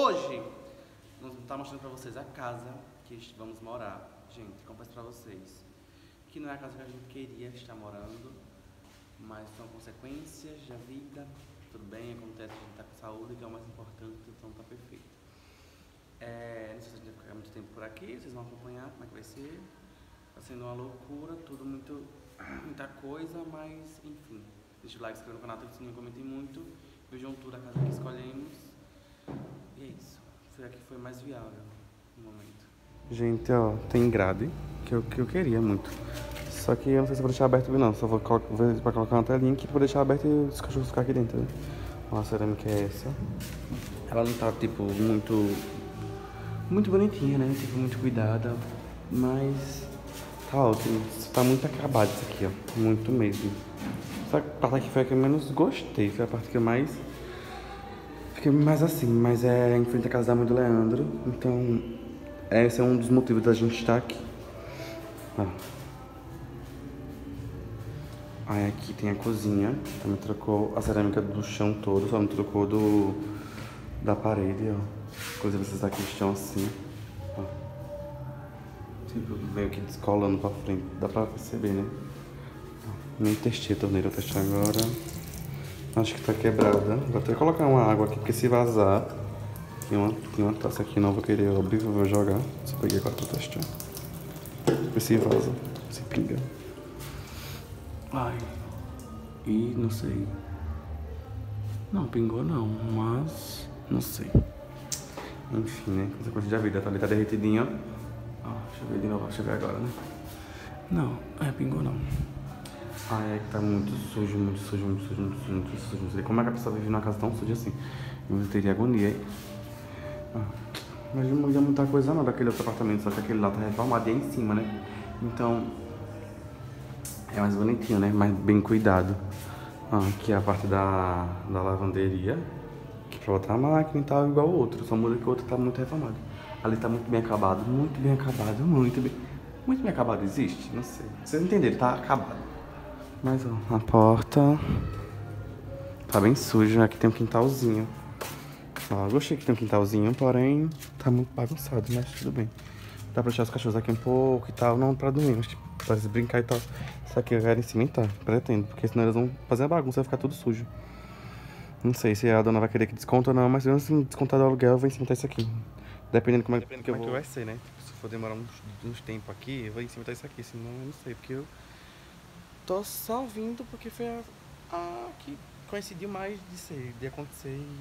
hoje vamos estar mostrando pra vocês a casa que vamos morar. Gente, confesso pra vocês que não é a casa que a gente queria estar morando, mas são consequências da vida. Tudo bem, acontece, a gente tá com saúde, que é o mais importante, então tá perfeito. Não sei se a gente vai ficar muito tempo por aqui, vocês vão acompanhar como é que vai ser. Tá sendo uma loucura, tudo muita coisa, mas enfim. Deixa o like, se inscreva no canal, ativa o sininho, comentem muito. Vejam tudo a casa que escolhemos. E é isso. Foi a que foi mais viável no momento. Gente, ó, tem grade que eu queria muito. Só que eu não sei se vou deixar aberto não. Só vou ver pra colocar uma telinha aqui pra poder deixar aberto e os cachorros ficar aqui dentro. Né? Ó, a cerâmica é essa. Ela não tá, tipo, muito bonitinha, né? Tipo, muito cuidada. Mas tá ótimo. Tá muito acabado isso aqui, ó. Muito mesmo. Só que a parte aqui foi a que eu menos gostei. Foi a parte que eu mais... Fiquei mais assim. Mas é em frente à casa da mãe do Leandro. Então, esse é um dos motivos da gente estar aqui. Ó. Aí aqui tem a cozinha. Também trocou a cerâmica do chão todo. Só não trocou da parede, ó. Inclusive esses aqui estão assim. Ó. Tipo, meio que descolando pra frente. Dá pra perceber, né? Nem testei a torneira, vou testar agora. Acho que tá quebrada. Vou até colocar uma água aqui, porque se vazar... Tem uma taça aqui, não vou querer abrir, vou jogar. Só peguei agora pra testar. Se vaza, se pinga. Ai. E não sei. Não, pingou não, mas... Não sei. Enfim, né? Consequência da vida. Tá ali, tá derretidinha. Ó, deixa eu ver de novo, deixa eu ver agora, né? Não, pingou não. Ai, é que tá muito sujo, muito sujo, muito sujo, muito sujo, muito sujo. Não sei como é que a pessoa vive numa casa tão suja assim. Eu teria agonia aí. Mas não muda muita coisa não daquele outro apartamento, só que aquele lá tá reformado e é em cima, né? Então, é mais bonitinho, né? Mais bem cuidado. Aqui é a parte da lavanderia. Aqui pra botar a máquina e tal, igual o outro. Só muda que o outro tá muito reformado. Ali tá muito bem acabado, muito bem acabado, muito bem... Muito bem acabado existe? Não sei. Vocês entenderam, tá acabado. Mas, ó, a porta... Tá bem suja, aqui tem um quintalzinho. Ó, gostei que tem um quintalzinho, porém tá muito bagunçado, mas tudo bem. Dá pra deixar os cachorros aqui um pouco e tal, não pra dormir, mas tipo, pra eles brincar e tal. Isso aqui eu quero cimentar, pretendo, porque senão eles vão fazer a bagunça e vai ficar tudo sujo. Não sei se a dona vai querer que desconta ou não, mas se assim, descontar do aluguel, eu vou cimentar isso aqui. Dependendo como é que vai ser, né? Se for demorar uns tempos aqui, eu vou cimentar isso aqui, senão eu não sei, porque eu tô só vindo porque foi a que coincidiu mais de acontecer e...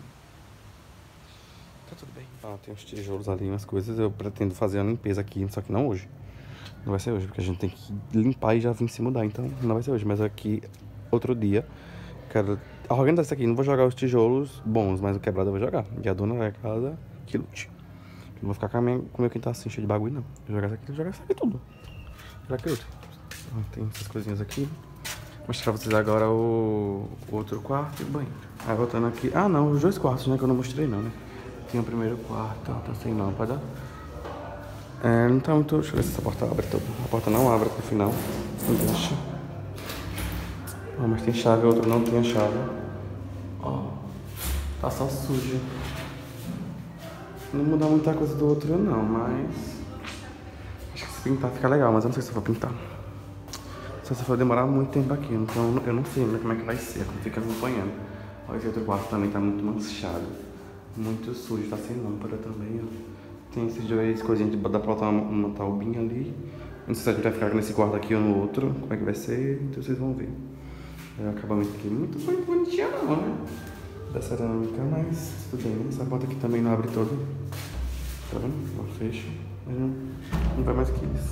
Tá tudo bem. Tem uns tijolos ali, umas coisas. Eu pretendo fazer a limpeza aqui, só que não hoje. Não vai ser hoje, porque a gente tem que limpar e já vir se mudar. Então não vai ser hoje, mas aqui outro dia. Quero organizar isso aqui. Não vou jogar os tijolos bons, mas o quebrado eu vou jogar. E a dona vai casa que lute. Não vou ficar com o meu quintal assim cheio de bagulho, não. Vou jogar isso aqui tudo. Será que lute? Tem essas coisinhas aqui. Vou mostrar pra vocês agora o outro quarto e o banheiro. Aí voltando aqui. Ah, não, os dois quartos, né? Que eu não mostrei, não, né? Tem o primeiro quarto, tá sem lâmpada. Não tá muito... Deixa eu ver se essa porta abre toda. A porta não abre até o final. Não deixa. Mas tem chave, o outro não tem a chave. Ó. Tá só sujo. Não muda muita coisa do outro não, mas... Acho que se pintar fica legal, mas eu não sei se eu vou pintar. Só se for demorar muito tempo aqui, então eu não sei ainda como é que vai ser, como fica acompanhando. Ó, esse outro quarto também tá muito manchado. Muito sujo, tá sem lâmpada também, ó. Tem esses dois coisinhas de dar pra botar uma taubinha ali. Não sei se a gente vai ficar nesse quarto aqui ou no outro, como é que vai ser, então vocês vão ver. O acabamento aqui muito bonitinho não, né? Da cerâmica, mas tudo bem, né? Essa porta aqui também não abre toda. Tá vendo? Ela fecha, mas não vai mais que isso.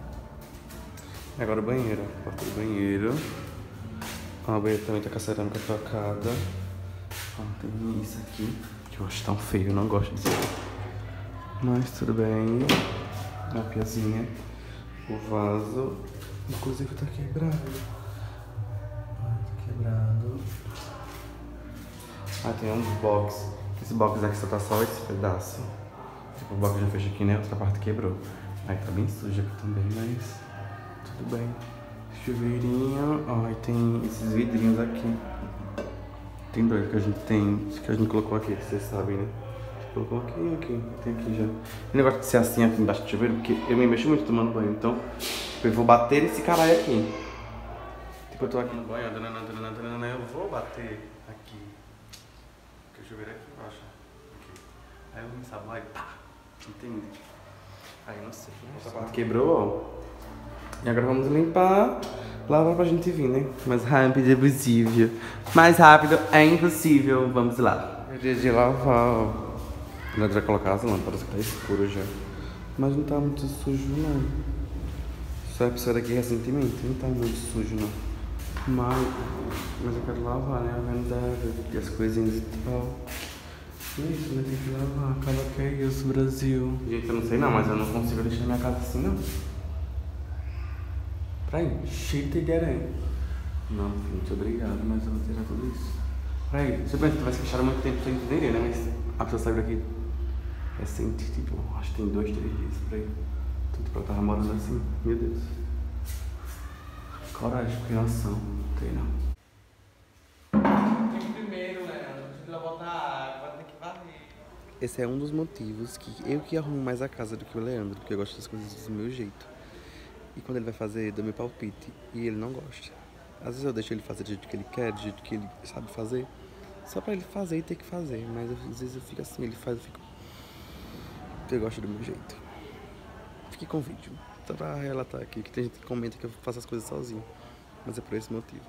E agora o banheiro, ó. Porta do banheiro. Ó, o banheiro também tá com a cerâmica trocada. Ó, tem isso aqui. Eu acho tão feio, eu não gosto disso. Mas tudo bem. A piazinha. O vaso. Inclusive tá quebrado. Tá quebrado. Tem um box. Esse box aqui só tá só esse pedaço. Tipo, o box já fez aqui, né? Outra parte quebrou. Aí tá bem sujo aqui também, mas tudo bem. Chuveirinho. Ó, e tem esses vidrinhos aqui. Tem dois que a gente colocou aqui, vocês sabem, né? Colocou aqui. Tem aqui já. O negócio de ser assim aqui embaixo do chuveiro, porque eu me mexo muito tomando banho, então eu vou bater nesse caralho aqui. Tipo, eu tô aqui no banho, eu vou bater aqui. Porque o chuveiro é aqui embaixo. Aqui. Aí eu me ensaboar e pá. Entende? Aí não sei. Essa parte quebrou, ó. E agora vamos limpar, lavar pra gente vir, né? Mais rápido é possível. Mais rápido é impossível. Vamos lá. É dia de lavar, ó. Já vai colocar as lâmpadas que tá escuro já. Mas não tá muito sujo, não. Só é pessoa daqui recentemente, não tá muito sujo, não. Mas eu quero lavar, né? A verdade, e as coisinhas e tal. É isso, né? Tem que lavar. Acaba que é isso, Brasil. Gente, eu não sei não, mas eu não consigo deixar minha casa assim, não. Peraí, cheio de aranha. Não, muito obrigado, mas eu vou tirar tudo isso. Peraí, se eu penso que vai se fechar muito tempo sem entender, né? Mas a pessoa saiu daqui recente, tipo, acho que tem 2, 3 dias, peraí. Tanto pra ela tava morando assim, meu Deus. Coragem, criação, não tem não. Tem primeiro, Leandro, tem que botar água, tem que varrer. Esse é um dos motivos que eu que arrumo mais a casa do que o Leandro, porque eu gosto das coisas do meu jeito. E quando ele vai fazer, eu dou meu palpite e ele não gosta. Às vezes eu deixo ele fazer do jeito que ele quer, do jeito que ele sabe fazer, só pra ele fazer e ter que fazer. Mas às vezes eu fico assim, ele faz, eu fico... Eu gosto do meu jeito. Fique com o vídeo, só pra relatar aqui, que tem gente que comenta que eu faço as coisas sozinho. Mas é por esse motivo.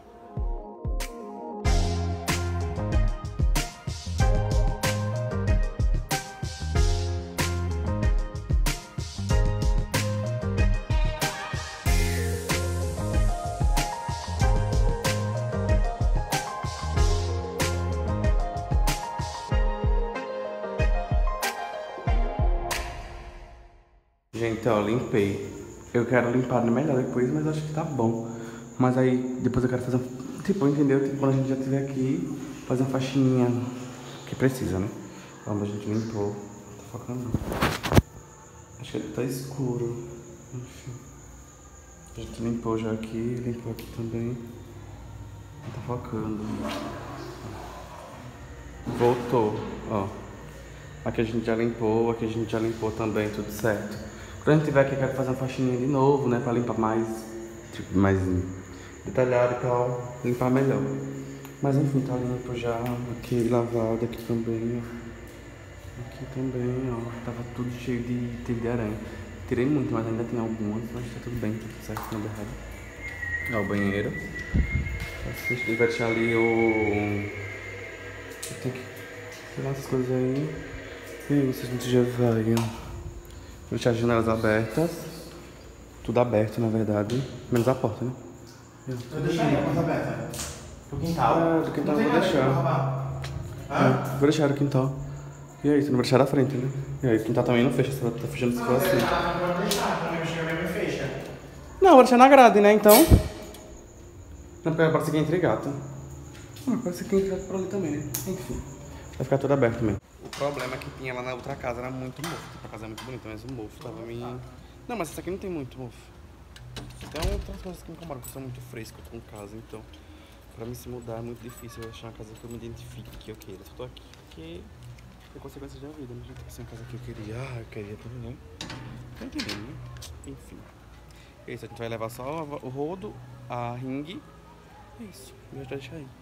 Gente, ó, limpei. Eu quero limpar melhor depois, mas acho que tá bom. Mas aí, depois eu quero fazer um... Tipo, entendeu? Tipo, quando a gente já estiver aqui, fazer uma faxininha que precisa, né? Quando a gente limpou. Não tá focando não. Acho que tá escuro. Enfim. A gente limpou já aqui, limpou aqui também. Não tá focando. Voltou, ó. Aqui a gente já limpou, aqui a gente já limpou também, tudo certo. Quando a gente tiver aqui, eu quero fazer uma faxininha de novo, né? Pra limpar mais, tipo, mais detalhado e tal, limpar melhor. Mas enfim, tá limpo já, aqui lavado, aqui também, ó. Aqui também, ó, tava tudo cheio de teia de aranha. Tirei muito, mas ainda tem algumas, mas tá tudo bem, tudo certo, não deu errado. Ó, o banheiro. A gente vai deixar ali o... Eu tenho que tirar essas coisas aí. E é isso, a gente já vai, ó. Vou deixar as janelas abertas. Tudo aberto, na verdade. Menos a porta, né? Eu deixaria a porta aberta. Do quintal? É, do quintal eu vou deixar. Vou deixar do quintal. E é isso, não vou deixar da frente, né? E aí, o quintal também não fecha, só tá fechando se for assim. Não, vou deixar, quando eu chegar mesmo fecha. Não, vou deixar na grade, né? Então. Não, porque parece que é entre gato. Parece que é entre gato por ali também, né? Enfim. Vai ficar tudo aberto mesmo. O problema que tinha lá na outra casa era muito mofo. Tipo, a casa é muito bonita, mas o mofo tava me... Não, mas essa aqui não tem muito mofo. Tem outras coisas que me incomodam, porque eu sou muito fresco com casa, então... Pra mim se mudar é muito difícil eu achar uma casa que eu me identifique, que eu queira. Só tô aqui porque é consequência da vida, né? Tipo assim, uma casa que eu queria, eu queria também. Tá entendendo, né? Enfim. É isso, a gente vai levar só o rodo, a ringue. É isso, eu já deixar aí.